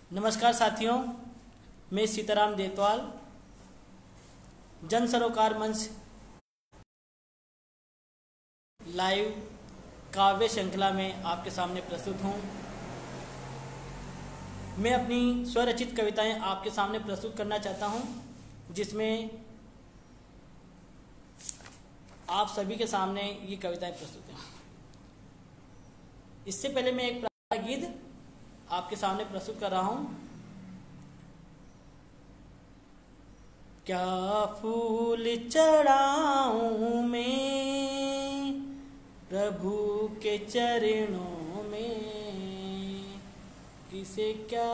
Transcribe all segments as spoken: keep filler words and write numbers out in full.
नमस्कार साथियों, मैं सीताराम देतवाल जन सरोकार मंच लाइव काव्य श्रृंखला में आपके सामने प्रस्तुत हूँ। मैं अपनी स्वरचित कविताएं आपके सामने प्रस्तुत करना चाहता हूँ, जिसमें आप सभी के सामने ये कविताएं प्रस्तुत हैं। इससे पहले मैं एक प्रार्थना गीत आपके सामने प्रस्तुत कर रहा हूं। क्या फूल चढ़ाऊं मैं प्रभु के चरणों में, किसे क्या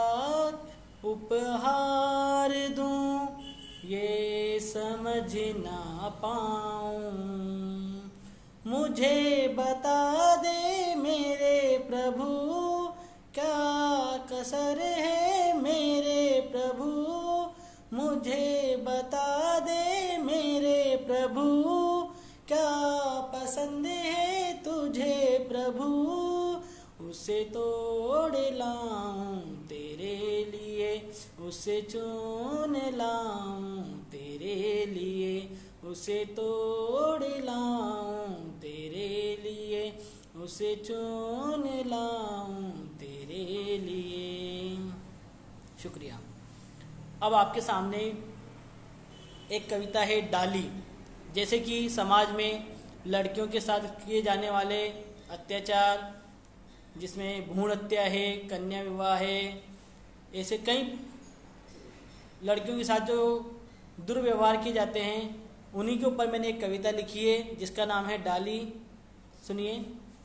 उपहार दूं ये समझ ना पाऊं। मुझे बता दे मेरे प्रभु, क्या कसर है मेरे प्रभु। मुझे बता दे मेरे प्रभु, क्या पसंद है तुझे प्रभु। उसे तोड़ लाऊं तेरे लिए, उसे चुन लाऊं तेरे लिए, उसे तोड़ लाऊं तेरे लिए, उसे चुन लाऊं तेरे लिए। शुक्रिया। अब आपके सामने एक कविता है डाली। जैसे कि समाज में लड़कियों के साथ किए जाने वाले अत्याचार, जिसमें भ्रूण हत्या है, कन्या विवाह है, ऐसे कई लड़कियों के साथ जो दुर्व्यवहार किए जाते हैं, उन्हीं के ऊपर मैंने एक कविता लिखी है जिसका नाम है डाली। सुनिए।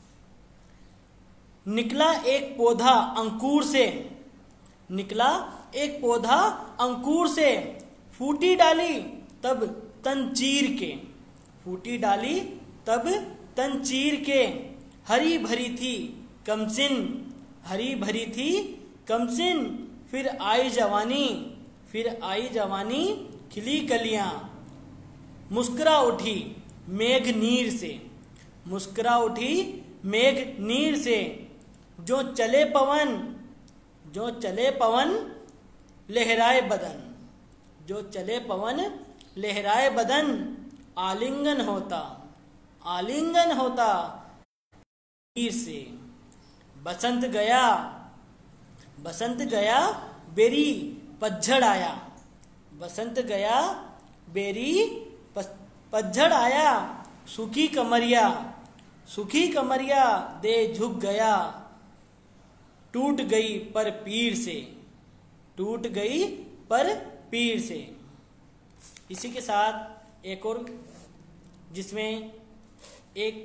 निकला एक पौधा अंकुर से, निकला एक पौधा अंकुर से, फूटी डाली तब तन चीर के, फूटी डाली तब तन चीर के। हरी भरी थी कमसिन, हरी भरी थी कमसिन, फिर आई जवानी, फिर आई जवानी, खिली कलियां। मुस्कुरा उठी मेघ नीर से, मुस्कुरा उठी मेघ नीर से। जो चले पवन, जो चले पवन लहराए बदन, जो चले पवन लहराए बदन। आलिंगन होता, आलिंगन होता नीर से। बसंत गया, बसंत गया बेरी पतझड़ आया, बसंत गया बेरी पतझड़ आया। सूखी कमरिया, सूखी कमरिया दे झुक गया, टूट गई पर पीर से, टूट गई पर पीर से। इसी के साथ एक और, जिसमें एक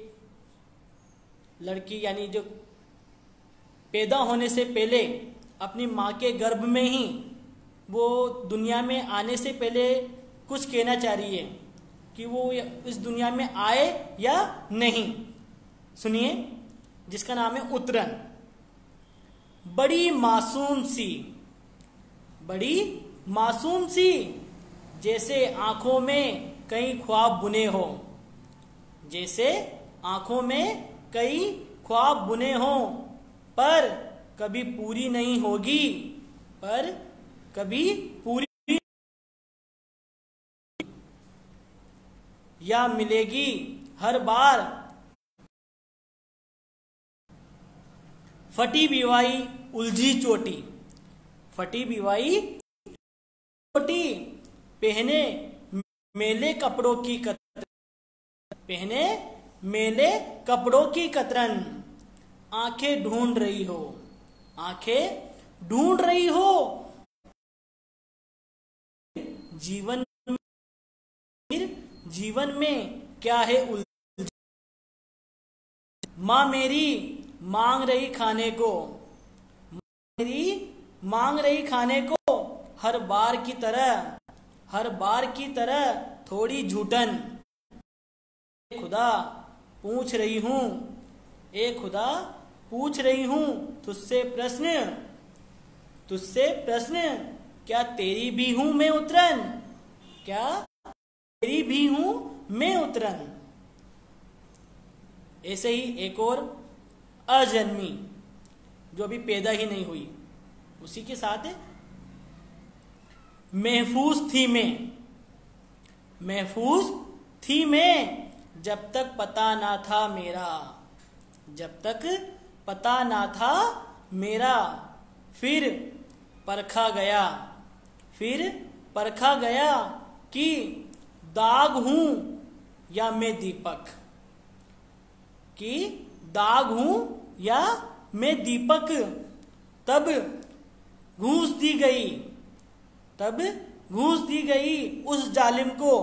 लड़की यानी जो पैदा होने से पहले अपनी माँ के गर्भ में ही वो दुनिया में आने से पहले कुछ कहना चाह रही है कि वो इस दुनिया में आए या नहीं। सुनिए, जिसका नाम है उतरन। बड़ी मासूम सी, बड़ी मासूम सी, जैसे आंखों में कई ख्वाब बुने हो, जैसे आंखों में कई ख्वाब बुने हो, पर कभी पूरी नहीं होगी, पर कभी पूरी या मिलेगी हर बार। फटी बिवाई उलझी चोटी, फटी बिवाई चोटी, पहने मेले कपड़ों की कतरन, पहने मेले कपड़ों की कतरन। आंखें ढूंढ रही हो, आंखें ढूंढ रही हो, जीवन जीवन में क्या है उलझ। माँ मेरी मांग रही खाने को, मेरी मांग रही खाने को, हर बार की तरह, हर बार की तरह थोड़ी झूठन। खुदा पूछ रही हूँ, ए खुदा पूछ रही हूँ तुझसे प्रश्न, तुझसे प्रश्न। क्या तेरी भी हूँ मैं उतरन, क्या तेरी भी हूँ मैं उतरन। ऐसे ही एक और अजन्मी, जो अभी पैदा ही नहीं हुई, उसी के साथ महफूज थी मैं, महफूज थी मैं जब तक पता ना था मेरा, जब तक पता ना था मेरा, फिर परखा गया, फिर परखा गया कि दाग हूं या मैं दीपक, कि दाग हूं या मैं दीपक। तब घूस दी गई, तब घूस दी गई उस जालिम को,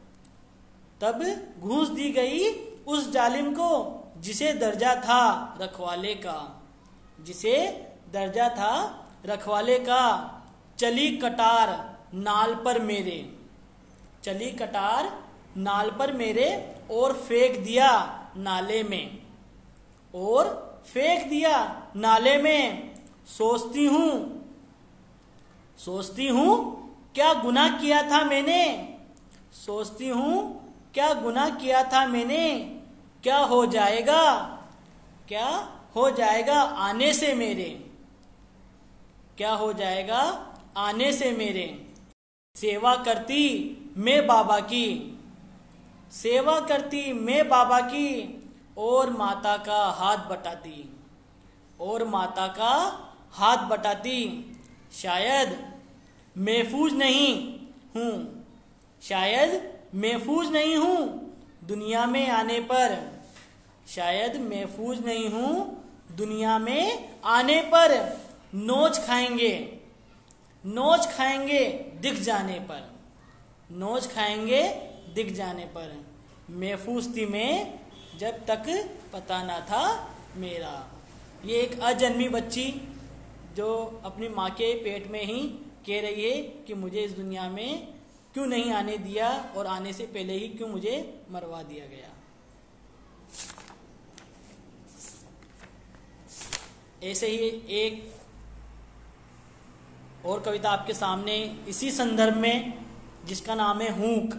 तब घूस दी गई उस जालिम को जिसे दर्जा था रखवाले का, जिसे दर्जा था रखवाले का। चली कटार नाल पर मेरे, चली कटार नाल पर मेरे और फेंक दिया नाले में, और फेंक दिया नाले में। सोचती हूं, सोचती हूं क्या गुनाह किया था मैंने, सोचती हूं क्या गुनाह किया था मैंने। क्या हो जाएगा, क्या हो जाएगा आने से मेरे, क्या हो जाएगा आने से मेरे। सेवा करती मैं बाबा की, सेवा करती मैं बाबा की, और माता का हाथ बटाती, और माता का हाथ बटाती। शायद महफूज नहीं हूँ, शायद महफूज नहीं हूँ दुनिया में आने पर, शायद महफूज नहीं हूँ दुनिया में आने पर। नोच खाएंगे, नोच खाएंगे दिख जाने पर, नोच खाएंगे दिख जाने पर। महफूज थी मैं जब तक पता ना था मेरा। ये एक अजन्मी बच्ची जो अपनी माँ के पेट में ही कह रही है कि मुझे इस दुनिया में क्यों नहीं आने दिया, और आने से पहले ही क्यों मुझे मरवा दिया गया। ऐसे ही एक और कविता आपके सामने इसी संदर्भ में, जिसका नाम है हूक।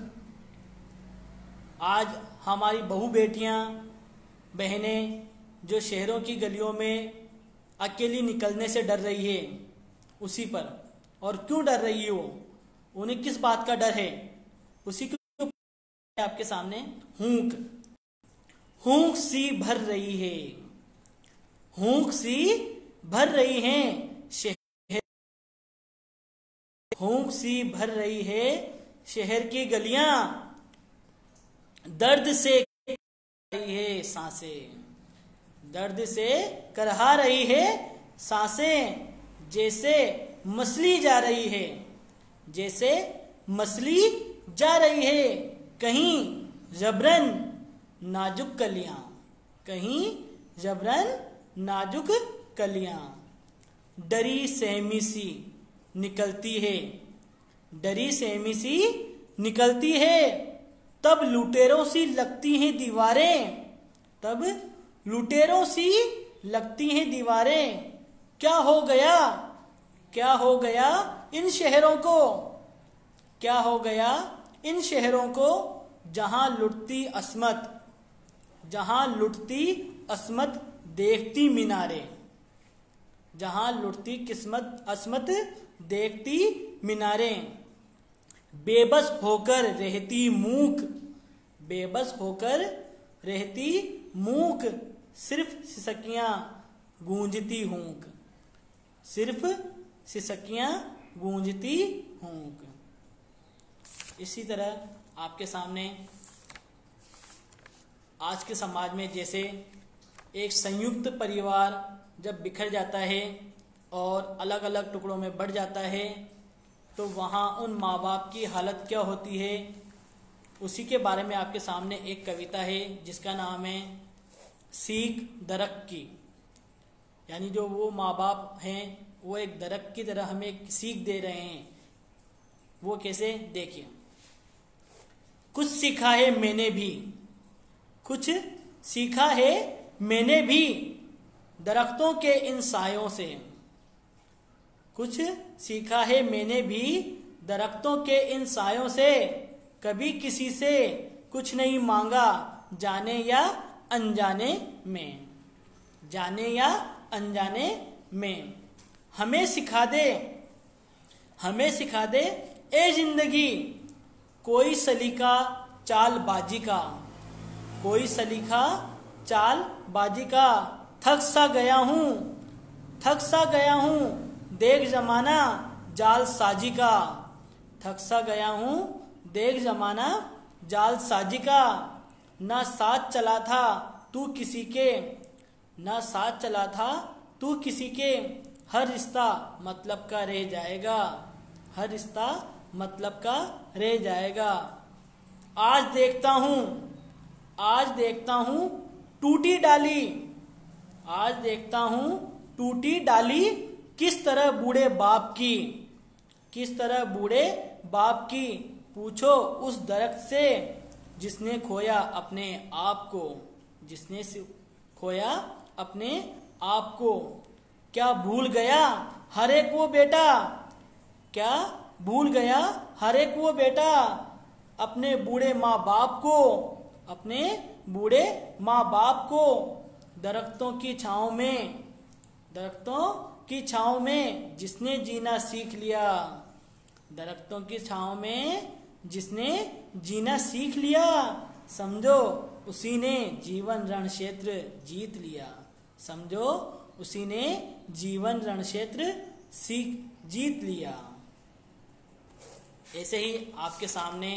आज हमारी बहू बेटियां, बहनें जो शहरों की गलियों में अकेली निकलने से डर रही है, उसी पर, और क्यों डर रही है वो, उन्हें किस बात का डर है, उसी को आपके सामने हूक। हूक सी भर रही है, हूक सी भर रही है शहर, हूक सी भर रही है शहर की गलियां। दर्द से रही है सांसें, दर्द से करहा रही है सांसें। जैसे मसली जा रही है, जैसे मसली जा रही है। कहीं जबरन नाजुक कलियां, कहीं जबरन नाजुक कलियां। डरी सहमी सी निकलती है, डरी सहमी सी निकलती है। तब लुटेरों सी लगती हैं दीवारें, तब लुटेरों सी लगती हैं दीवारें। क्या हो गया, क्या हो गया इन शहरों को, क्या हो गया इन शहरों को, जहां लुटती अस्मत, जहां लुटती अस्मत देखती मीनारे, जहां लुटती किस्मत अस्मत देखती मीनारें। बेबस होकर रहती मूक, बेबस होकर रहती मूक। सिर्फ सिसकियां गूंजती हूक, सिर्फ सिसकियां गूंजती हूक। इसी तरह आपके सामने आज के समाज में जैसे एक संयुक्त परिवार जब बिखर जाता है और अलग अलग टुकड़ों में बढ़ जाता है, तो वहाँ उन माँ बाप की हालत क्या होती है, उसी के बारे में आपके सामने एक कविता है जिसका नाम है सीख दरख्त की। यानी जो वो माँ बाप हैं वो एक दरख्त की तरह हमें एक सीख दे रहे हैं। वो कैसे, देखिए। कुछ सीखा है मैंने भी, कुछ सीखा है मैंने भी दरख्तों के इन सायों से, कुछ सीखा है मैंने भी दरख्तों के इन सायों से। कभी किसी से कुछ नहीं मांगा, जाने या अनजाने में, जाने या अनजाने में। हमें सिखा दे, हमें सिखा दे ए जिंदगी कोई सलीका चाल बाजी का, कोई सलीका चाल बाजी का। थक सा गया हूँ, थक सा गया हूँ देख जमाना जाल साजी का, थक सा गया हूँ देख जमाना जाल साजी का। ना साथ चला था तू किसी के, ना साथ चला था तू किसी के, हर रिश्ता मतलब का रह जाएगा, हर रिश्ता मतलब का रह जाएगा। आज देखता हूँ, आज देखता हूँ टूटी डाली, आज देखता हूँ टूटी डाली किस तरह बूढ़े बाप की, किस तरह बूढ़े बाप की। पूछो उस दरख्त से जिसने खोया अपने आप को, जिसने खोया अपने आप को। क्या भूल गया हर एक वो बेटा, क्या भूल गया हर एक वो बेटा अपने बूढ़े माँ बाप को, अपने बूढ़े माँ बाप को। दरख्तों की छाँव में, दरख्तों की छाँव में जिसने जीना सीख लिया, दरख्तों की छाँव में जिसने जीना सीख लिया, समझो उसी ने जीवन रण क्षेत्र जीत लिया, समझो उसी ने जीवन रण क्षेत्र सीख जीत लिया। ऐसे ही आपके सामने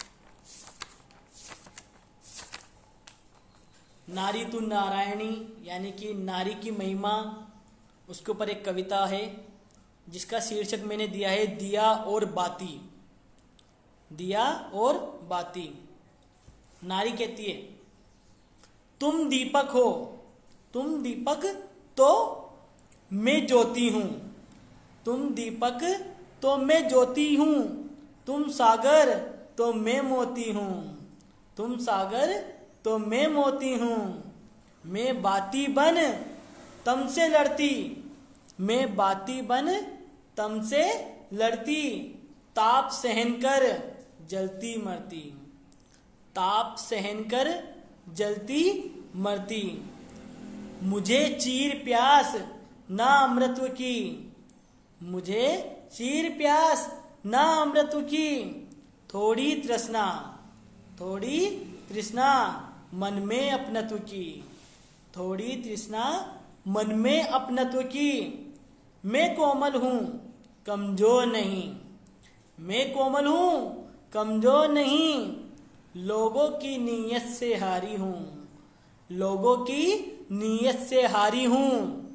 नारी तू नारायणी यानी कि नारी की महिमा, उसके ऊपर एक कविता है जिसका शीर्षक मैंने दिया है दिया और बाती, दिया और बाती। नारी कहती है तुम दीपक हो, तुम दीपक तो मैं ज्योति हूँ, तुम दीपक तो मैं ज्योति हूँ, तुम सागर तो मैं मोती हूँ, तुम सागर तो मैं मोती हूँ। मैं बाती बन तुमसे लड़ती, मैं बाती बन तुमसे लड़ती, ताप सहन कर जलती मरती, ताप सहन कर जलती मरती। मुझे चीर प्यास ना अमृत की, मुझे चीर प्यास ना अमृत की, थोड़ी तृष्णा, थोड़ी तृष्णा मन में अपनत्व की, थोड़ी तृष्णा मन में अपनत्व की। मैं कोमल हूँ कमजोर नहीं, मैं कोमल हूँ कमजोर नहीं, लोगों की नीयत से हारी हूँ, लोगों की नीयत से हारी हूँ।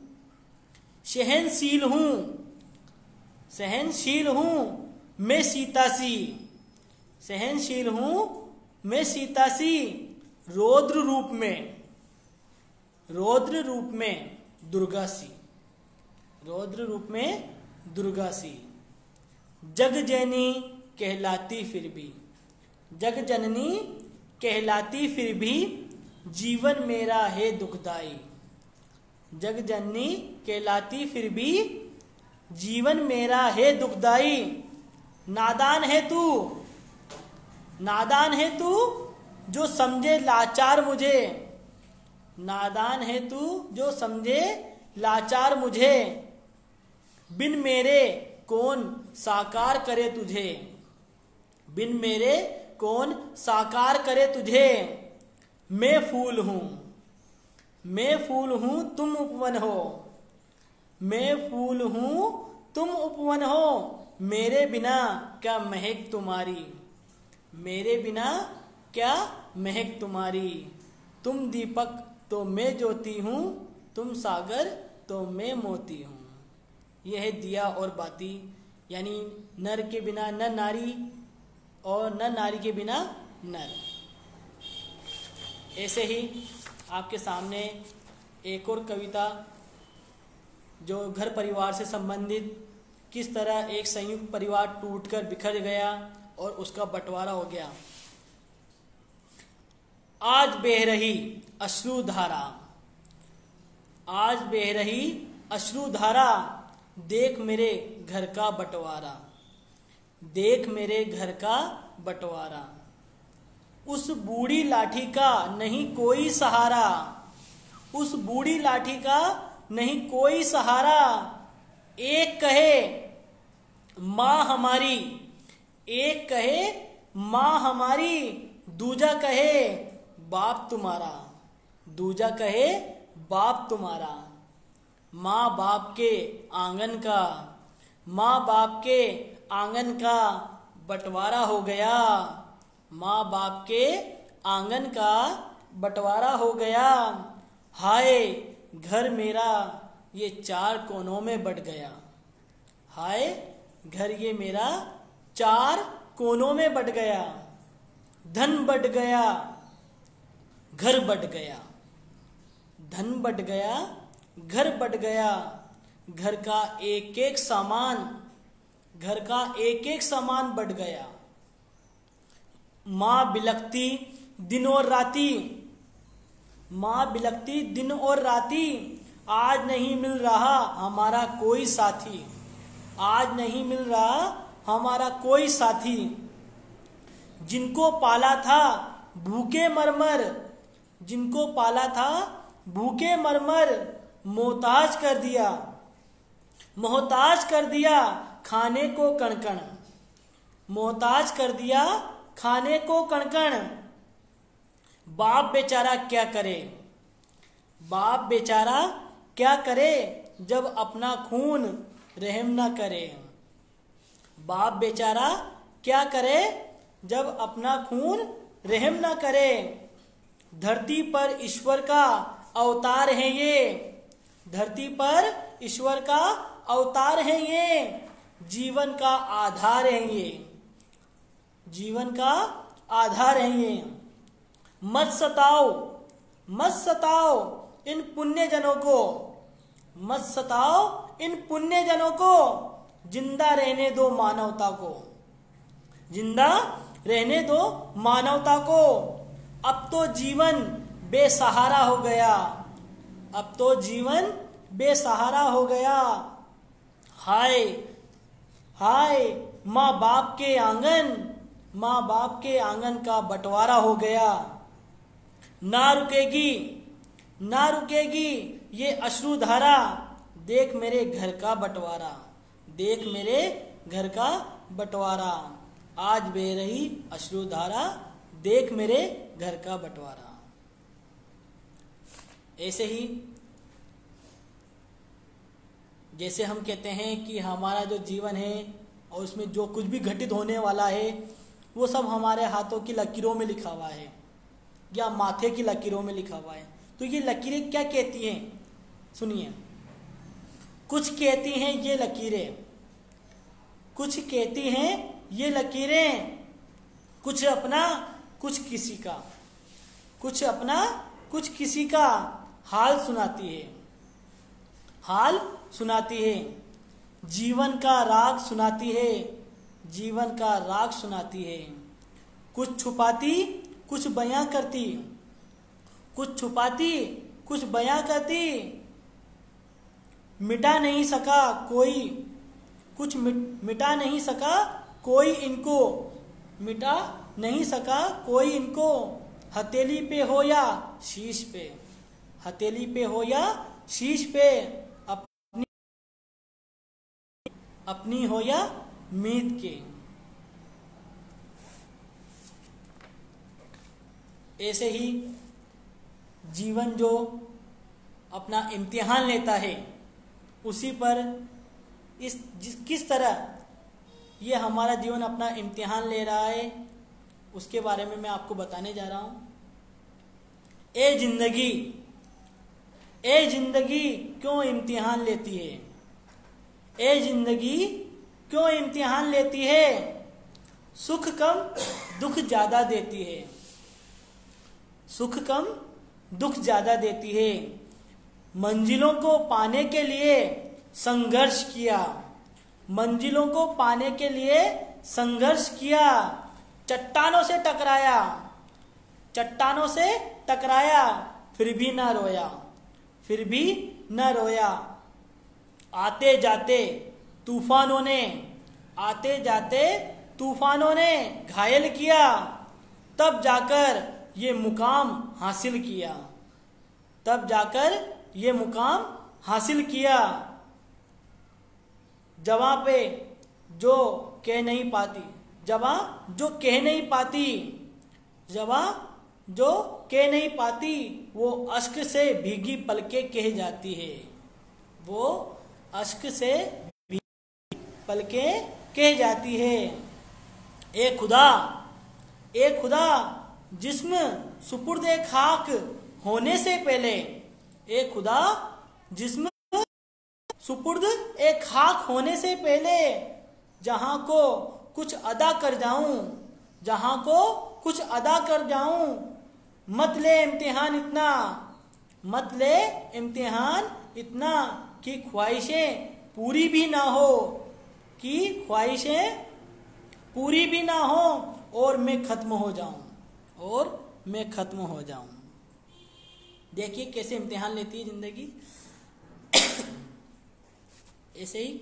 सहनशील हूँ, सहनशील हूँ मैं सीता सी, सहनशील हूँ मैं सीता सी। रौद्र रूप में, रौद्र रूप में दुर्गा सी, रौद्र रूप में दुर्गा सी। जग जननी कहलाती फिर भी, जग जननी कहलाती फिर भी, जीवन मेरा है दुखदाई, जग जननी कहलाती फिर भी, जीवन मेरा है दुखदाई। नादान है तू, नादान है तू जो समझे लाचार मुझे, नादान है तू जो समझे लाचार मुझे। बिन मेरे कौन साकार करे तुझे, बिन मेरे कौन साकार करे तुझे। मैं फूल हूँ, मैं फूल हूँ तुम उपवन हो, मैं फूल हूँ तुम उपवन हो। मेरे बिना क्या महक तुम्हारी, मेरे बिना क्या महक तुम्हारी। तुम दीपक तो मैं ज्योति हूँ, तुम सागर तो मैं मोती हूँ। यह है दिया और बाती, यानी नर के बिना न नारी और न नारी के बिना नर। ऐसे ही आपके सामने एक और कविता जो घर परिवार से संबंधित, किस तरह एक संयुक्त परिवार टूटकर बिखर गया और उसका बंटवारा हो गया। आज बह रही अश्रुधारा, आज बह रही अश्रुधारा, देख मेरे घर का बंटवारा, देख मेरे घर का बंटवारा। उस बूढ़ी लाठी का नहीं कोई सहारा, उस बूढ़ी लाठी का नहीं कोई सहारा। एक कहे माँ हमारी, एक कहे माँ हमारी, दूजा कहे बाप तुम्हारा, दूजा कहे बाप तुम्हारा। माँ बाप के आंगन का, माँ बाप के आंगन का बंटवारा हो गया, माँ बाप के आंगन का बंटवारा हो गया। हाय घर मेरा ये चार कोनों में बट गया, हाय घर ये मेरा चार कोनों में बट गया। धन बट गया, घर बट गया, धन बट गया, घर बट गया। घर का एक एक सामान, घर का एक एक सामान बट गया। माँ बिलखती दिन और राती, माँ बिलखती दिन और राती, आज नहीं मिल रहा हमारा कोई साथी, आज नहीं मिल रहा हमारा कोई साथी। जिनको पाला था भूखे मरमर, जिनको पाला था भूखे मरमर, मोहताज कर दिया, मोहताज कर दिया खाने को कणकण, मोहताज कर दिया खाने को कणकण। बाप बेचारा क्या करे, बाप बेचारा क्या करे, जब अपना खून रहम ना करे। बाप बेचारा क्या करे, जब अपना खून रहम ना करे। धरती पर ईश्वर का अवतार है ये, धरती पर ईश्वर का अवतार है ये, जीवन का आधार है ये, जीवन का आधार है ये। मत सताओ, मत सताओ इन पुण्य जनों को, मत सताओ इन पुण्य जनों को, जिंदा रहने दो मानवता को, जिंदा रहने दो मानवता को। अब तो जीवन बेसहारा हो गया, अब तो जीवन बेसहारा हो गया। हाय हाय माँ बाप के आंगन, माँ बाप के आंगन का बंटवारा हो गया। ना रुकेगी, ना रुकेगी ये अश्रुधारा, देख मेरे घर का बंटवारा, देख मेरे घर का बंटवारा। आज बह रही अश्रुधारा, देख मेरे घर का बंटवारा। ऐसे ही जैसे हम कहते हैं कि हमारा जो जीवन है और उसमें जो कुछ भी घटित होने वाला है वो सब हमारे हाथों की लकीरों में लिखा हुआ है या माथे की लकीरों में लिखा हुआ है। तो ये लकीरें क्या कहती हैं, सुनिए। कुछ कहती हैं ये लकीरें, कुछ कहती हैं ये लकीरें, कुछ अपना कुछ किसी का, कुछ अपना कुछ किसी का हाल सुनाती है, हाल सुनाती है। जीवन का राग सुनाती है, जीवन का राग सुनाती है। कुछ छुपाती कुछ बयां करती, कुछ छुपाती कुछ बयां करती। मिटा नहीं सका कोई, कुछ मिटा नहीं सका कोई इनको, मिटा नहीं सका कोई इनको। हथेली पे हो या शीश पे, हथेली पे हो या शीश पे, अपनी अपनी हो या मीत के। ऐसे ही जीवन जो अपना इम्तिहान लेता है उसी पर इस जिस किस तरह ये हमारा जीवन अपना इम्तिहान ले रहा है उसके बारे में मैं आपको बताने जा रहा हूँ। ए जिंदगी, ए जिंदगी क्यों इम्तिहान लेती है, ए जिंदगी क्यों इम्तिहान लेती है। सुख कम दुख ज्यादा देती है, सुख कम दुख ज्यादा देती है। मंजिलों को पाने के लिए संघर्ष किया, मंजिलों को पाने के लिए संघर्ष किया। चट्टानों से टकराया, चट्टानों से टकराया, फिर भी ना रोया, फिर भी न रोया। आते जाते तूफानों ने, आते जाते तूफानों ने घायल किया, तब जाकर ये मुकाम हासिल किया, तब जाकर ये मुकाम हासिल किया। जवां पे जो कह नहीं पाती, जवां जो कह नहीं पाती, जवां जो कह नहीं पाती, वो अश्क से भीगी पलके कह जाती है, वो अश्क से भीगी पलके कह जाती है। ए खुदा, ए खुदा जिस्म सुपुर्द ए खाक होने से पहले, ए खुदा जिस्म सुपुर्द ए खाक होने से पहले, जहां को कुछ अदा कर जाऊं, जहां को कुछ अदा कर जाऊं, मत ले इम्तिहान इतना, मत ले इम्तिहान इतना कि ख्वाहिशें पूरी भी ना हो, कि ख्वाहिशें पूरी भी ना हो और मैं खत्म हो जाऊं, और मैं खत्म हो जाऊं। देखिए कैसे इम्तिहान लेती है जिंदगी। ऐसे ही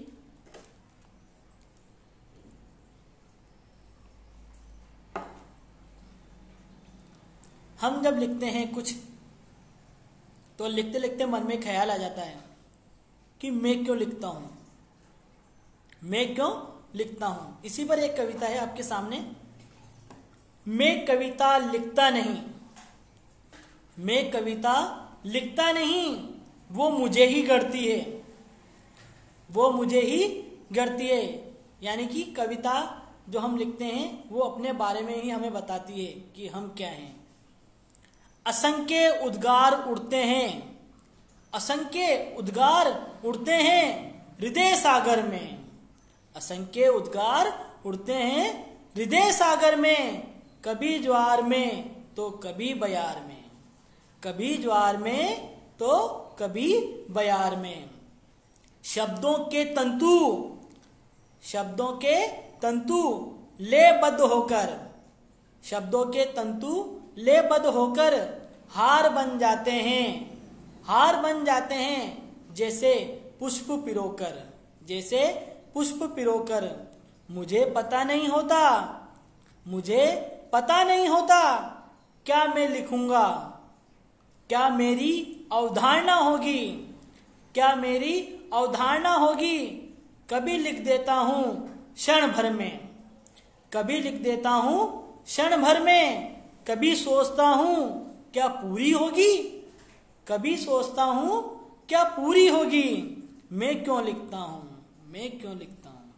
हम जब लिखते हैं कुछ, तो लिखते लिखते मन में ख्याल आ जाता है कि मैं क्यों लिखता हूं, मैं क्यों लिखता हूं। इसी पर एक कविता है आपके सामने। मैं कविता लिखता नहीं, मैं कविता लिखता नहीं, वो मुझे ही गढ़ती है, वो मुझे ही गढ़ती है। यानी कि कविता जो हम लिखते हैं वो अपने बारे में ही हमें बताती है कि हम क्या हैं। असंख्य उद्गार उड़ते हैं, असंख्य उद्गार उड़ते हैं हृदय सागर में, असंख्य उद्गार उड़ते हैं हृदय सागर में, कभी ज्वार में तो कभी बयार में, कभी ज्वार में तो कभी बयार में। शब्दों के तंतु, शब्दों के तंतु लेबद्ध होकर, शब्दों के तंतु लेबद्ध होकर हार बन जाते हैं, हार बन जाते हैं जैसे पुष्प पिरोकर, जैसे पुष्प पिरोकर। मुझे पता नहीं होता, मुझे पता नहीं होता क्या मैं लिखूंगा, क्या मेरी अवधारणा होगी, क्या मेरी अवधारणा होगी। कभी लिख देता हूं क्षण भर में, कभी लिख देता हूं क्षण भर में, कभी सोचता हूं क्या पूरी होगी, कभी सोचता हूं क्या पूरी होगी। मैं क्यों लिखता हूं, मैं क्यों लिखता हूं।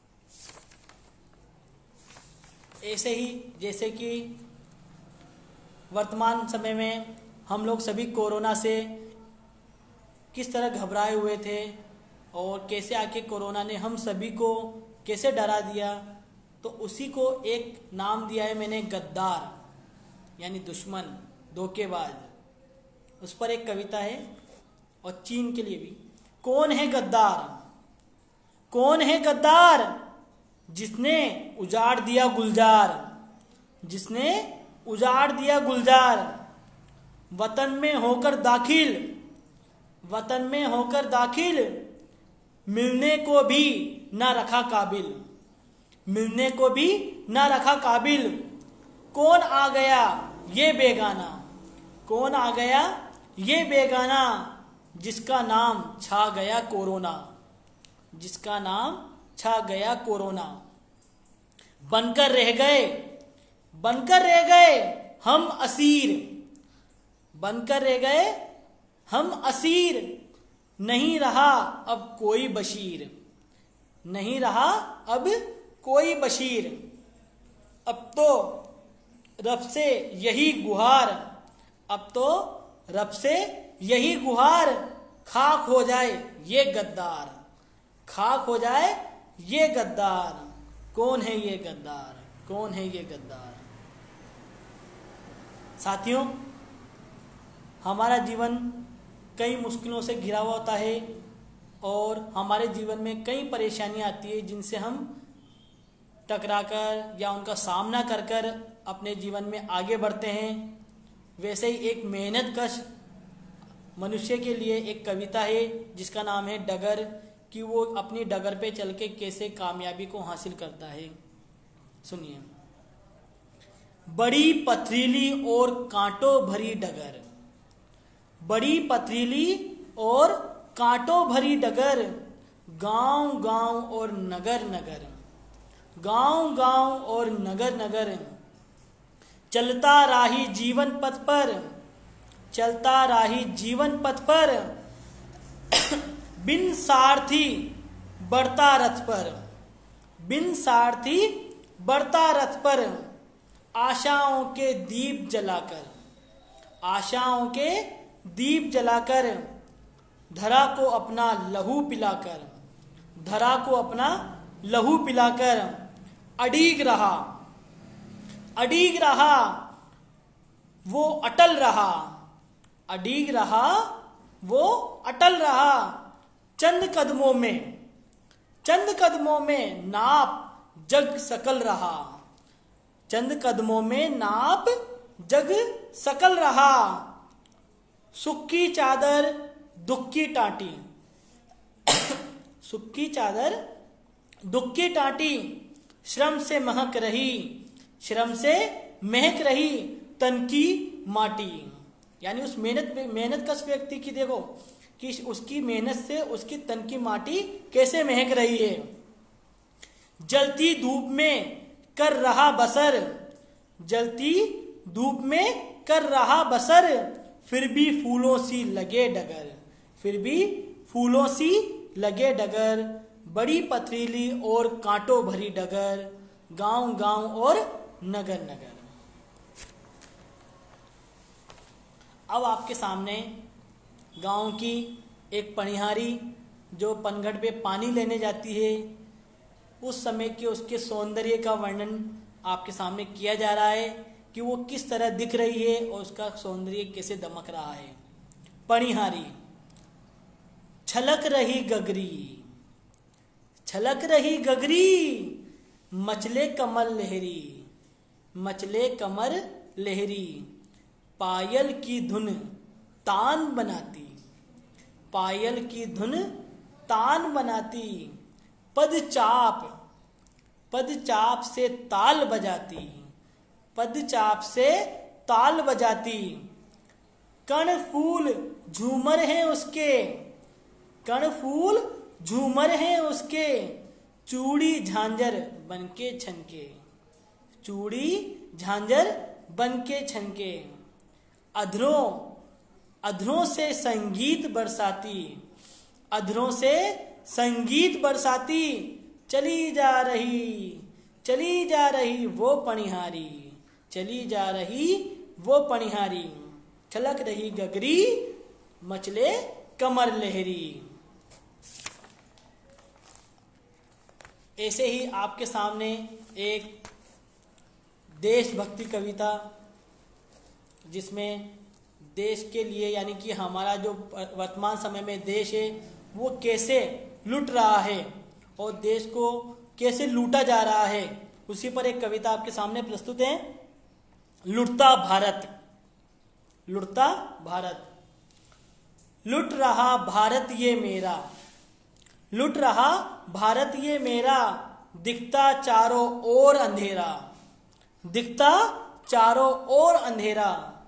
ऐसे ही जैसे कि वर्तमान समय में हम लोग सभी कोरोना से किस तरह घबराए हुए थे और कैसे आके कोरोना ने हम सभी को कैसे डरा दिया, तो उसी को एक नाम दिया है मैंने, गद्दार, यानी दुश्मन, धोखेबाज। उस पर एक कविता है और चीन के लिए भी। कौन है गद्दार, कौन है गद्दार जिसने उजाड़ दिया गुलजार, जिसने उजाड़ दिया गुलजार। वतन में होकर दाखिल, वतन में होकर दाखिल, मिलने को भी ना रखा काबिल, मिलने को भी ना रखा काबिल। कौन आ गया ये बेगाना, कौन आ गया ये बेगाना, जिसका नाम छा गया कोरोना, जिसका नाम छा गया कोरोना। बनकर रह गए, बनकर रह गए हम असीर, बनकर रह गए हम असीर। नहीं रहा अब कोई बशीर, नहीं रहा अब कोई बशीर। अब तो रब से यही गुहार, अब तो रब से यही गुहार, खाक हो जाए ये गद्दार, खाक हो जाए ये गद्दार। कौन है ये गद्दार, कौन है ये गद्दार। साथियों, हमारा जीवन कई मुश्किलों से घिरा हुआ होता है और हमारे जीवन में कई परेशानियां आती है जिनसे हम टकराकर या उनका सामना कर कर अपने जीवन में आगे बढ़ते हैं। वैसे ही एक मेहनतकश मनुष्य के लिए एक कविता है जिसका नाम है डगर, कि वो अपनी डगर पे चल के कैसे कामयाबी को हासिल करता है। सुनिए। बड़ी पथरीली और कांटों भरी डगर, बड़ी पथरीली और कांटों भरी डगर, गांव गांव और नगर नगर, गांव गांव और नगर नगर, चलता राही जीवन पथ पर, चलता राही जीवन पथ पर, बिन सारथी बढ़ता रथ पर, बिन सारथी बढ़ता रथ पर, आशाओं के दीप जलाकर, आशाओं के दीप जलाकर, धरा को अपना लहू पिलाकर, धरा को अपना लहू पिलाकर, अड़ीग रहा, अड़ीग रहा, वो अटल रहा, अड़ीग रहा, वो अटल रहा, चंद कदमों में, चंद कदमों में नाप जग सकल रहा, चंद कदमों में नाप जग सकल रहा, सुख की चादर दुख की टाटी, सुख की चादर दुख की टाटी, श्रम से महक रही, श्रम से महक रही तन की माटी। यानी उस मेहनत मेहनत कश व्यक्ति की देखो कि उसकी मेहनत से उसकी तन की माटी कैसे महक रही है। जलती धूप में कर रहा बसर, जलती धूप में कर रहा बसर, फिर भी फूलों सी लगे डगर, फिर भी फूलों सी लगे डगर, बड़ी पथरीली और कांटों भरी डगर, गांव गांव और नगर नगर। अब आपके सामने गांव की एक पनिहारी जो पनघट पे पानी लेने जाती है, उस समय के उसके सौंदर्य का वर्णन आपके सामने किया जा रहा है कि वो किस तरह दिख रही है और उसका सौंदर्य कैसे दमक रहा है। पनिहारी, छलक रही गगरी, छलक रही गगरी, मचले कमल लहरी, मचले कमर लहरी, पायल की धुन तान बनाती, पायल की धुन तान बनाती, पद चाप, पद चाप से ताल बजाती, पद चाप से ताल बजाती, कण फूल झूमर हैं उसके, कण फूल झूमर हैं उसके, चूड़ी झांझर बनके छनके, चूड़ी झांझर बनके छनके, अधरों अधरों से संगीत बरसाती, अधरों से संगीत बरसाती, चली जा रही, चली जा रही वो पनिहारी, चली जा रही वो पनिहारी, छलक रही गगरी, मचले कमर लहरी। ऐसे ही आपके सामने एक देशभक्ति कविता जिसमें देश के लिए यानी कि हमारा जो वर्तमान समय में देश है वो कैसे लूट रहा है और देश को कैसे लूटा जा रहा है, उसी पर एक कविता आपके सामने प्रस्तुत है। लुटता भारत, लुटता भारत, लुट रहा भारत ये मेरा, लुट रहा भारत ये मेरा, दिखता चारों ओर अंधेरा, दिखता चारों ओर अंधेरा,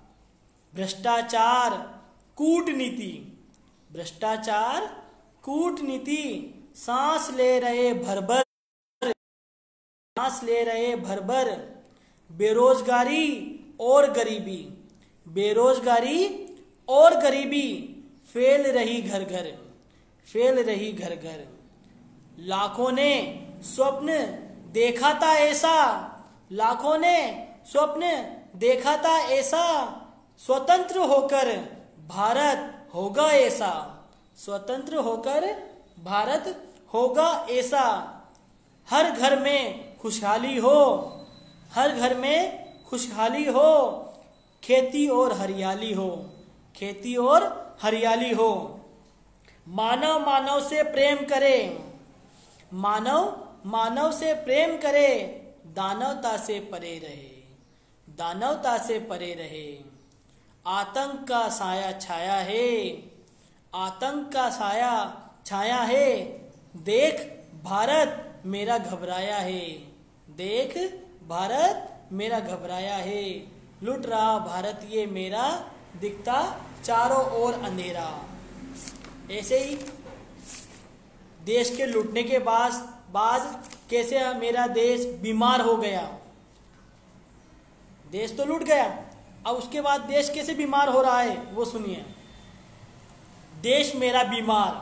भ्रष्टाचार कूटनीति, भ्रष्टाचार कूटनीति, सांस ले रहे भरभर, सांस ले रहे भरभर, बेरोजगारी और गरीबी, बेरोजगारी और गरीबी, फैल रही घर घर, फैल रही घर घर, लाखों ने स्वप्न देखा था ऐसा, लाखों ने स्वप्न देखा था ऐसा, स्वतंत्र होकर भारत होगा ऐसा, स्वतंत्र होकर भारत होगा ऐसा, हर घर में खुशहाली हो, हर घर में खुशहाली हो, खेती और हरियाली हो, खेती और हरियाली हो, मानव मानव से प्रेम करे, मानव मानव से प्रेम करे, दानवता से परे रहे, दानवता से परे रहे, आतंक का साया छाया है, आतंक का साया छाया है, देख भारत मेरा घबराया है, देख भारत मेरा घबराया है, लुट रहा भारत ये मेरा, दिखता चारों ओर अंधेरा। ऐसे ही देश के लूटने के बाद बाद कैसे मेरा देश बीमार हो गया। देश तो लूट गया, अब उसके बाद देश कैसे बीमार हो रहा है वो सुनिए। देश मेरा बीमार,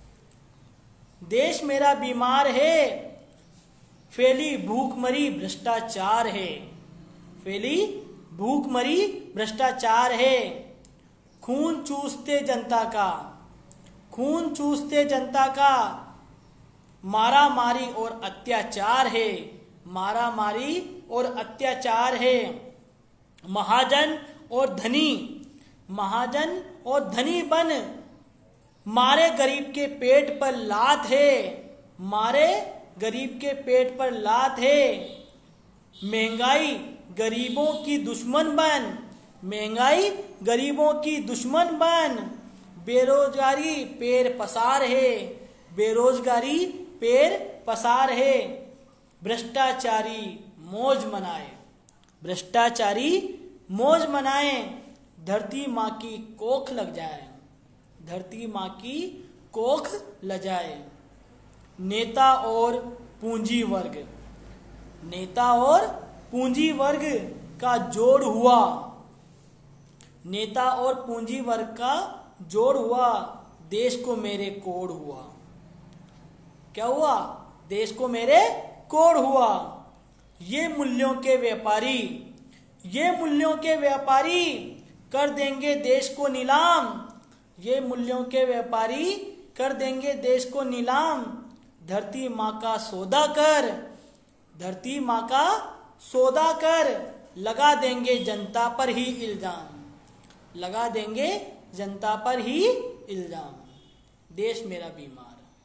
देश मेरा बीमार है, फैली भूखमरी भ्रष्टाचार है, फैली भूखमरी भ्रष्टाचार है। खून चूसते जनता का, खून चूसते जनता का, मारा मारी और अत्याचार है, मारा मारी और अत्याचार है। महाजन और धनी, महाजन और धनी बन मारे गरीब के पेट पर लात है, मारे गरीब के पेट पर लात है। महंगाई गरीबों की दुश्मन बन, महंगाई गरीबों की दुश्मन बन। बेरोजगारी पैर पसार है, बेरोजगारी पैर पसार है। भ्रष्टाचारी मौज मनाए, भ्रष्टाचारी मौज मनाए। धरती माँ की कोख लग जाए, धरती माँ की कोख लग जाए। नेता और पूंजी वर्ग, नेता और पूंजी वर्ग का जोड़ हुआ, नेता और पूंजी वर्ग का जोड़ हुआ। देश को मेरे कोड़ हुआ, क्या हुआ? देश को मेरे कोड़ हुआ। ये मूल्यों के व्यापारी, ये मूल्यों के व्यापारी कर देंगे देश को नीलाम, ये मूल्यों के व्यापारी कर देंगे देश को नीलाम। धरती माँ का सौदा कर, धरती माँ का सौदा कर, लगा देंगे जनता पर ही इल्जाम, लगा देंगे जनता पर ही इल्जाम। देश मेरा बीमार।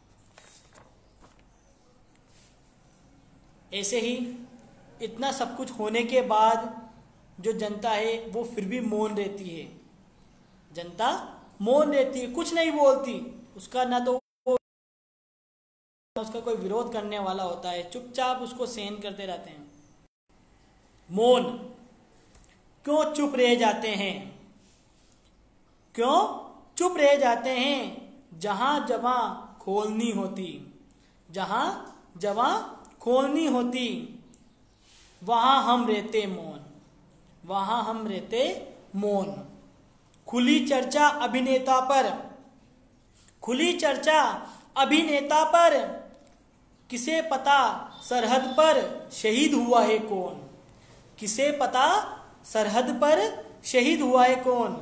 ऐसे ही इतना सब कुछ होने के बाद जो जनता है वो फिर भी मौन रहती है, जनता मौन रहती है, कुछ नहीं बोलती। उसका ना तो उसका कोई विरोध करने वाला होता है, चुपचाप उसको सहन करते रहते हैं। मौन क्यों चुप रह जाते हैं? क्यों चुप रह जाते हैं? जहां जवां खोलनी होती, जहां जवां खोलनी होती, वहां हम रहते मौन, वहां हम रहते मौन। खुली चर्चा अभिनेता पर, खुली चर्चा अभिनेता पर, किसे पता सरहद पर शहीद हुआ है कौन, किसे पता सरहद पर शहीद हुआ है कौन।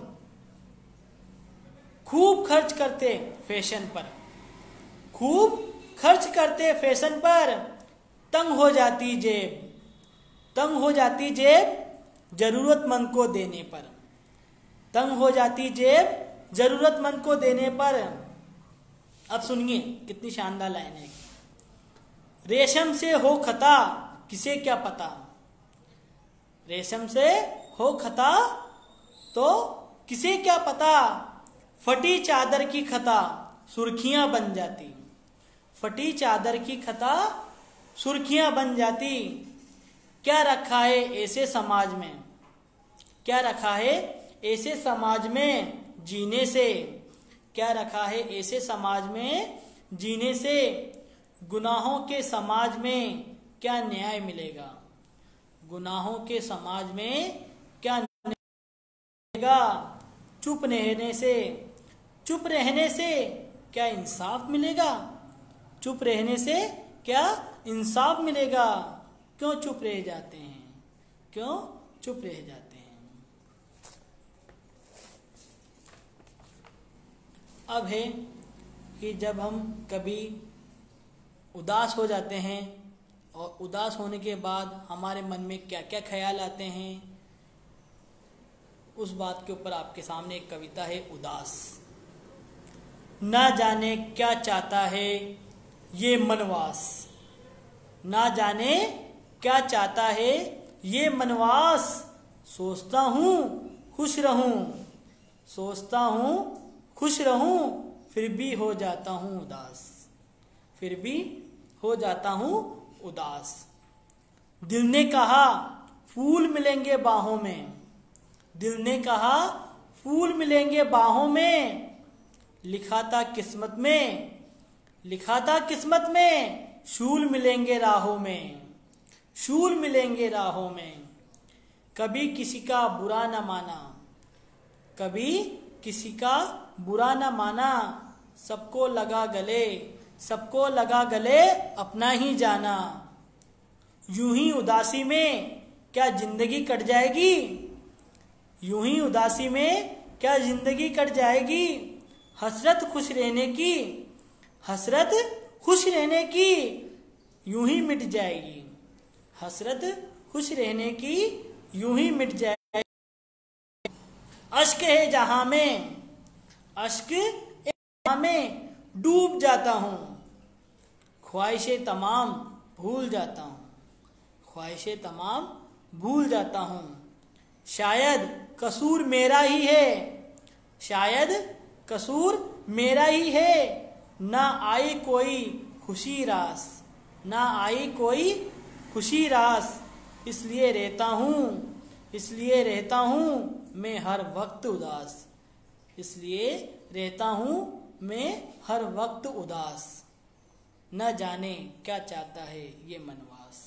खूब खर्च करते फैशन पर, खूब खर्च करते फैशन पर, तंग हो जाती जेब, तंग हो जाती जेब जरूरतमंद को देने पर, तंग हो जाती जेब जरूरतमंद को देने पर। अब सुनिए कितनी शानदार लाइन है। रेशम से हो खता किसे क्या पता, रेशम से हो खता तो किसे क्या पता। फटी चादर की खता सुर्खियां बन जाती, फटी चादर की खता सुर्खियां बन जाती। क्या रखा है ऐसे समाज में, क्या रखा है ऐसे समाज में जीने से, क्या रखा है ऐसे समाज में जीने से। गुनाहों के समाज में क्या न्याय मिलेगा, गुनाहों के समाज में क्या न्याय मिलेगा। चुप रहने से, चुप रहने से क्या इंसाफ मिलेगा, चुप रहने से क्या इंसाफ मिलेगा। क्यों चुप रह जाते हैं, क्यों चुप रह जाते हैं। अब है कि जब हम कभी उदास हो जाते हैं और उदास होने के बाद हमारे मन में क्या क्या ख्याल आते हैं, उस बात के ऊपर आपके सामने एक कविता है उदास। ना जाने क्या चाहता है ये मनवास, ना जाने क्या चाहता है ये मनवास। सोचता हूँ खुश रहूँ, सोचता हूँ खुश रहूँ, फिर भी हो जाता हूँ उदास, फिर भी हो जाता हूँ उदास। दिल ने कहा फूल मिलेंगे बाहों में, दिल ने कहा फूल मिलेंगे बाहों में। लिखा था किस्मत में, लिखा था किस्मत में, शूल मिलेंगे राहों में, शूल मिलेंगे राहों में। कभी किसी का बुरा न माना, कभी किसी का बुरा न माना, सबको लगा गले, सबको लगा गले अपना ही जाना। यूं ही उदासी में क्या जिंदगी कट जाएगी, यूं ही उदासी में क्या जिंदगी कट जाएगी। हसरत खुश रहने की, हसरत खुश रहने की यूं ही मिट जाएगी, हसरत खुश रहने की यूं ही मिट जाएगी। अश्क है जहां में, अश्क है जहां में डूब जाता हूं, ख्वाहिशें तमाम भूल जाता हूं, ख्वाहिशें तमाम भूल जाता हूं। शायद कसूर मेरा ही है, शायद कसूर मेरा ही है, ना आई कोई खुशी रास, ना आई कोई खुशी रास। इसलिए रहता हूँ, इसलिए रहता हूँ मैं हर वक्त उदास, इसलिए रहता हूँ मैं हर वक्त उदास। न जाने क्या चाहता है ये मनवास।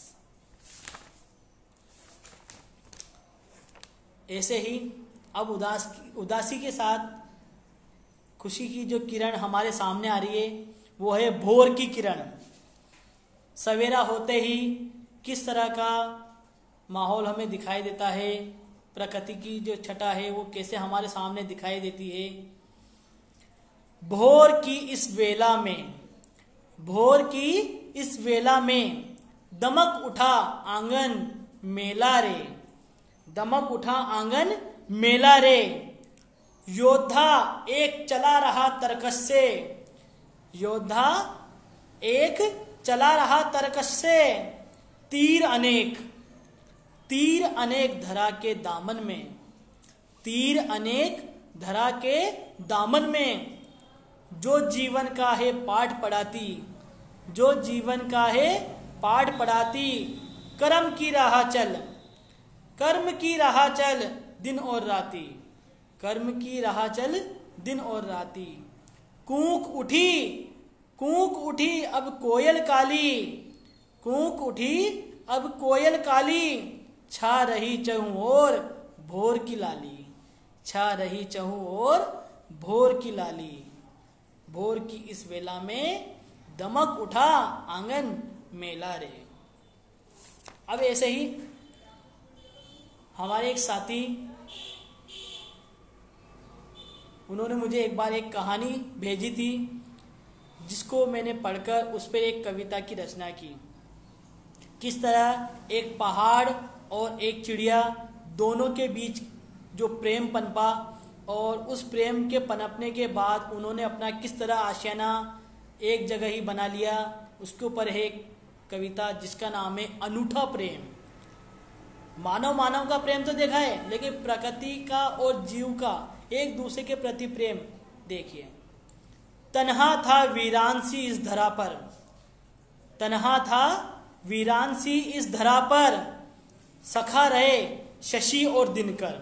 ऐसे ही अब उदास उदासी के साथ खुशी की जो किरण हमारे सामने आ रही है वो है भोर की किरण। सवेरा होते ही किस तरह का माहौल हमें दिखाई देता है, प्रकृति की जो छटा है वो कैसे हमारे सामने दिखाई देती है। भोर की इस वेला में, भोर की इस वेला में दमक उठा आंगन मेला रे, दमक उठा आंगन मेला रे। योद्धा एक चला रहा तरकश से, योद्धा एक चला रहा तरकश से। तीर अनेक, तीर अनेक धरा के दामन में, तीर अनेक धरा के दामन में। जो जीवन का है पाठ पढ़ाती, जो जीवन का है पाठ पढ़ाती। कर्म की राह चल, कर्म की राह चल दिन और राती, कर्म की राह चल दिन और राती। कूक उठी, कूक उठी अब कोयल काली, कूक उठी अब कोयल काली। छा रही चहु और भोर की लाली, छा रही चहु और भोर की लाली। भोर की इस वेला में दमक उठा आंगन मेला रे। अब ऐसे ही हमारे एक साथी, उन्होंने मुझे एक बार एक कहानी भेजी थी जिसको मैंने पढ़कर उस पर एक कविता की रचना की। किस तरह एक पहाड़ और एक चिड़िया दोनों के बीच जो प्रेम पनपा और उस प्रेम के पनपने के बाद उन्होंने अपना किस तरह आशियाना एक जगह ही बना लिया। उसके ऊपर है एक कविता जिसका नाम है अनूठा प्रेम। मानव मानव का प्रेम तो देखा है, लेकिन प्रकृति का और जीव का एक दूसरे के प्रति प्रेम देखिए। तन्हा था वीरान सी इस धरा पर, तन्हा था वीरान सी इस धरा पर। सखा रहे शशि और दिनकर,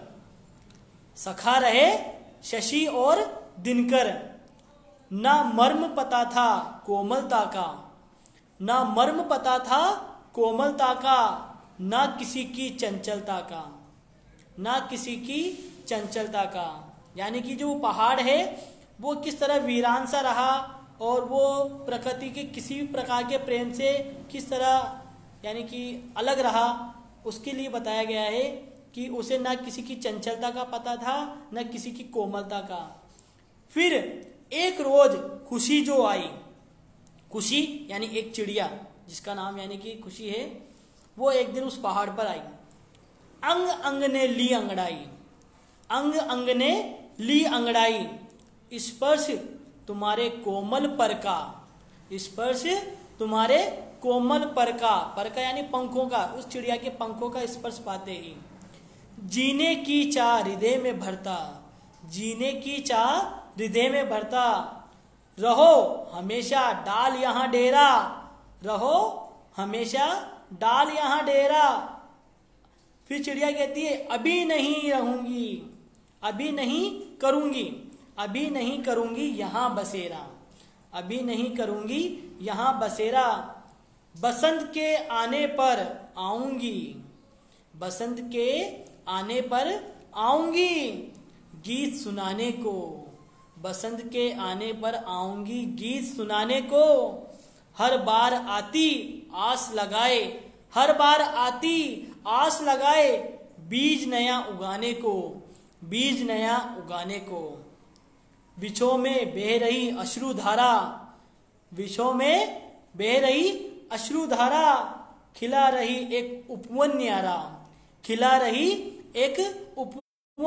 सखा रहे शशि और दिनकर। ना मर्म पता था कोमलता का, ना मर्म पता था कोमलता का। ना किसी की चंचलता का, ना किसी की चंचलता का। यानी कि जो पहाड़ है वो किस तरह वीरान सा रहा और वो प्रकृति के किसी भी प्रकार के प्रेम से किस तरह यानी कि अलग रहा, उसके लिए बताया गया है कि उसे ना किसी की चंचलता का पता था ना किसी की कोमलता का। फिर एक रोज खुशी जो आई, खुशी यानी एक चिड़िया जिसका नाम यानी कि खुशी है, वो एक दिन उस पहाड़ पर आई। अंग अंग ने ली अंगड़ाई, अंग अंग ने ली अंगड़ाई। स्पर्श तुम्हारे कोमल पर का, स्पर्श तुम्हारे कोमल पर का। पर का यानी पंखों का, उस चिड़िया के पंखों का स्पर्श पाते ही जीने की चाह हृदय में भरता, जीने की चाह हृदय में भरता। रहो हमेशा डाल यहाँ डेरा, रहो हमेशा डाल यहाँ डेरा। फिर चिड़िया कहती है अभी नहीं रहूंगी, अभी नहीं करूंगी, अभी नहीं करूंगी यहाँ बसेरा, अभी नहीं करूंगी यहाँ बसेरा, बसंत के आने पर आऊंगी, बसंत के आने पर आऊंगी गीत सुनाने को, बसंत के आने पर आऊंगी गीत सुनाने को। हर बार आती आस लगाए, हर बार आती आस लगाए बीज नया उगाने को, बीज नया उगाने को। विछोह में बह रही अश्रुधारा, विछोह में बह रही अश्रुधारा, खिला रही एक उपवन न्यारा, खिला रही एक उपवन,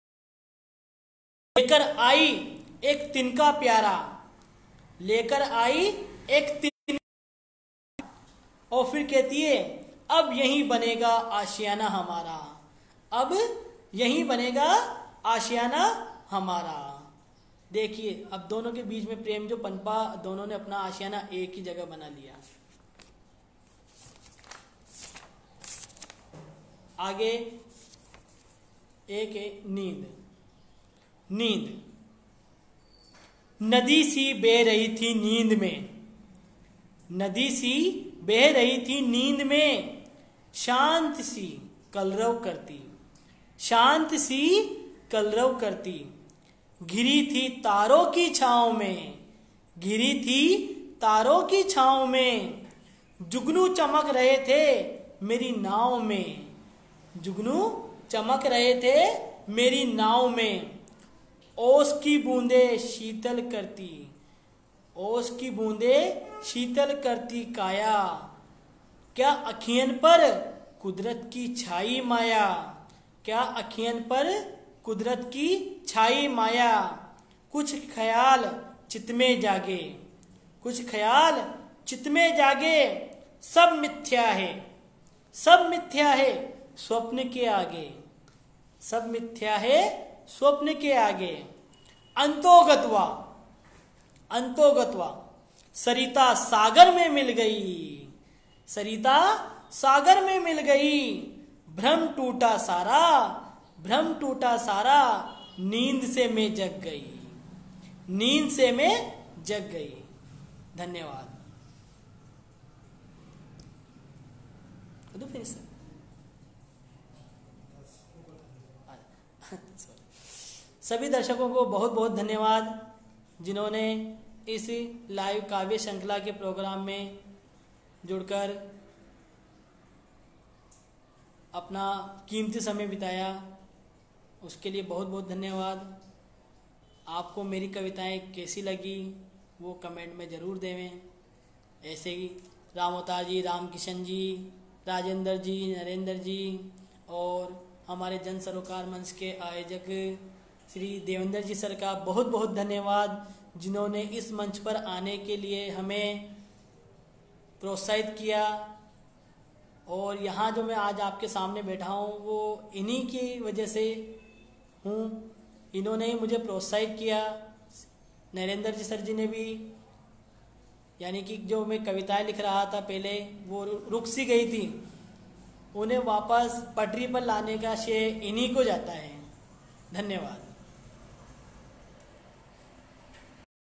लेकर आई एक तिनका प्यारा, लेकर आई एक तिनका। और फिर कहती है अब यही बनेगा आशियाना हमारा, अब यही बनेगा आशियाना हमारा। देखिए अब दोनों के बीच में प्रेम जो पनपा, दोनों ने अपना आशियाना एक ही जगह बना लिया। आगे एक है नींद। नींद नदी सी बह रही थी नींद में, नदी सी बह रही थी नींद में, शांत सी कलरव करती, शांत सी कलरव करती। घिरी थी तारों की छांव में, घिरी थी तारों की छांव में। जुगनू चमक रहे थे मेरी नाव में, जुगनू चमक रहे थे मेरी नाव में। ओस की बूंदे शीतल करती, ओस की बूंदे शीतल करती काया। क्या अखियन पर कुदरत की छाई माया, क्या अखियन पर कुदरत की छाई माया। कुछ ख्याल चित में जागे, कुछ ख्याल चित में जागे। सब मिथ्या है, सब मिथ्या है स्वप्न के आगे, सब मिथ्या है स्वप्न के आगे। अंतोगतवा, अंतोगतवा सरिता सागर में मिल गई, सरिता सागर में मिल गई। भ्रम टूटा सारा, भ्रम टूटा सारा, नींद से मैं जग गई, नींद से मैं जग गई। धन्यवाद। फिर से सभी दर्शकों को बहुत बहुत धन्यवाद जिन्होंने इस लाइव काव्य श्रृंखला के प्रोग्राम में जुड़कर अपना कीमती समय बिताया, उसके लिए बहुत बहुत धन्यवाद। आपको मेरी कविताएं कैसी लगी वो कमेंट में ज़रूर देवें। ऐसे ही राम अवतार जी, राम किशन जी, राजेंद्र जी, नरेंद्र जी और हमारे जन सरोकार मंच के आयोजक श्री देवेंद्र जी सर का बहुत बहुत धन्यवाद जिन्होंने इस मंच पर आने के लिए हमें प्रोत्साहित किया। और यहाँ जो मैं आज आपके सामने बैठा हूँ वो इन्हीं की वजह से हूँ, इन्होंने ही मुझे प्रोत्साहित किया। नरेंद्र जी सर जी ने भी, यानी कि जो मैं कविताएं लिख रहा था पहले वो रुक सी गई थी, उन्हें वापस पटरी पर लाने का श्रेय इन्हीं को जाता है। धन्यवाद।